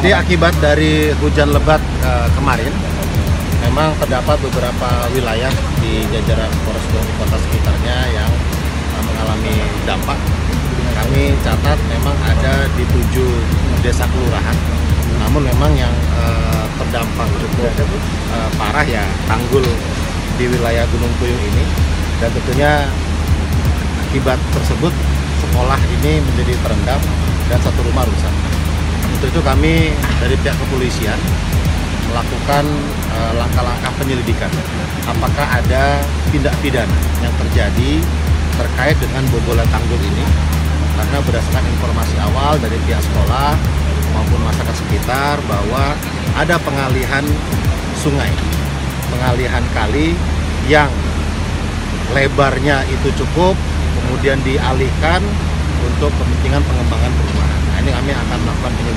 Jadi akibat dari hujan lebat kemarin, memang terdapat beberapa wilayah di jajaran Polres Gubeng di kota sekitarnya yang mengalami dampak. Kami catat memang ada di 7 desa kelurahan, namun memang yang terdampak cukup parah ya tanggul di wilayah Gunung Puyuh ini, dan tentunya akibat tersebut sekolah ini menjadi terendam dan satu rumah rusak. Untuk itu kami dari pihak kepolisian melakukan langkah-langkah penyelidikan apakah ada tindak pidana yang terjadi terkait dengan bobolan tanggul ini, karena berdasarkan informasi awal dari pihak sekolah maupun masyarakat sekitar bahwa ada pengalihan sungai, pengalihan kali yang lebarnya itu cukup, kemudian dialihkan untuk kepentingan pengembangan perumahan. Nah, ini kami akan melakukan penyelidikan